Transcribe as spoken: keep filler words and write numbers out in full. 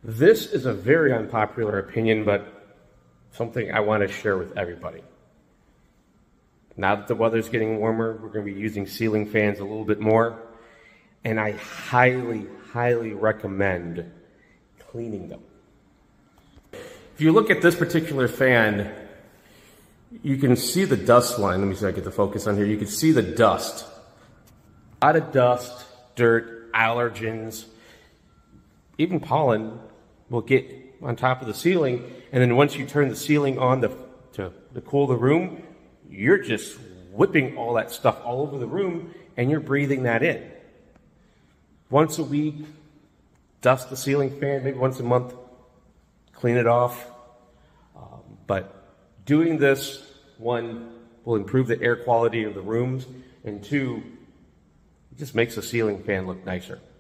This is a very unpopular opinion, but something I want to share with everybody. Now that the weather's getting warmer, we're going to be using ceiling fans a little bit more, and I highly, highly recommend cleaning them. If you look at this particular fan, you can see the dust line. Let me see if I get the focus on here. You can see the dust. A lot of dust, dirt, allergens, even pollen will get on top of the ceiling, and then once you turn the ceiling on to, to, to cool the room, you're just whipping all that stuff all over the room, and you're breathing that in. Once a week, dust the ceiling fan, maybe once a month, clean it off. Um, but doing this, one, will improve the air quality of the rooms, and two, it just makes the ceiling fan look nicer.